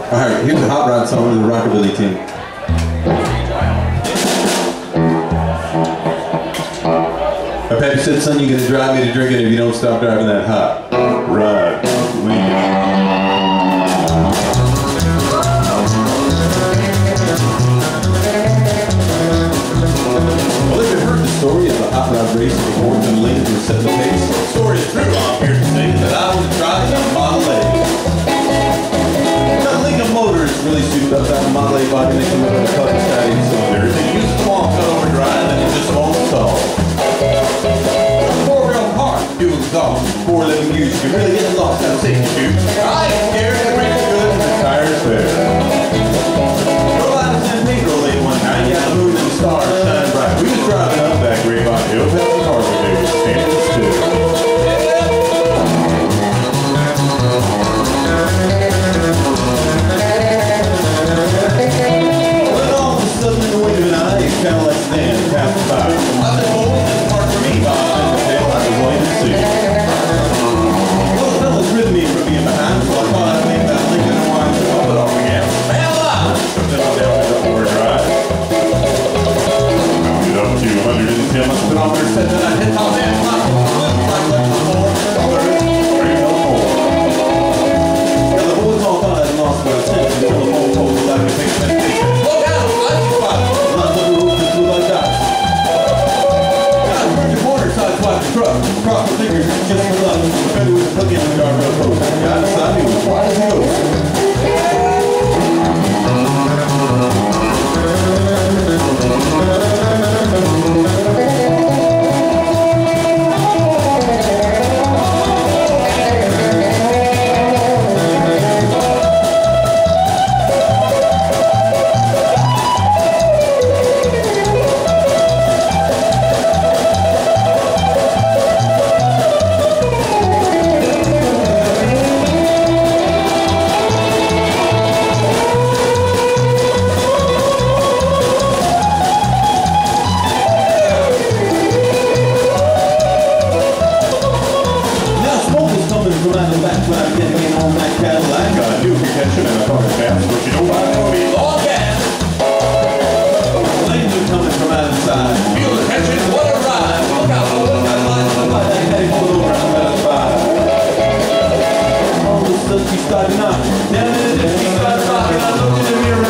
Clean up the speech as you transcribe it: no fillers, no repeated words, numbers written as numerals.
Alright, here's a hot rod song to the Rockabilly team. My pappy said, son, you're gonna drive me to drinking if you don't stop driving that hot rod. Well, if you've heard the story of the hot rod race before the Lincoln were setting the pace, the story is true. I'm here to say that I was driving a Model A. That Lincoln motor is really souped up. That Model A body makes them up in a couple static cylinders. They use the small cut overdrive and it just won't stall. Four-wheel car, fuel exhaust, 411 use. You really get lost out of safety shoes. I ain't scared, the brakes are good and the tires fair. Drove out of San Pedro late one night, yeah, the moon and the stars shine bright. We was driving up that Grapevine Hill, past the Carver Days, standing still. Well, all of a sudden in the window night, a Cadillac sedan passed by. I said, oh, this is part for me, Bob. I was waiting to see. Well, the fellas ripped me from being behind, so I thought I'd make that Lincoln and wine to pump it off again. Hell up! Then I down to the overdrive. Mounted up to 110 on the speedometer, said that I'd hit top end, clock, like left the floor, straight up more. Now the boys all thought I'd lost my sense until the phone told me that I could take a medication. Look out! I see spot! Not the rules just blew like that. Sideswipe the truck, cross the fingers, just for luck. The fender was plugged in the guardrail post. The guy beside me was wide as a ghost. She started knocking. Down in the ditch, she started rocking. I looked in the mirror.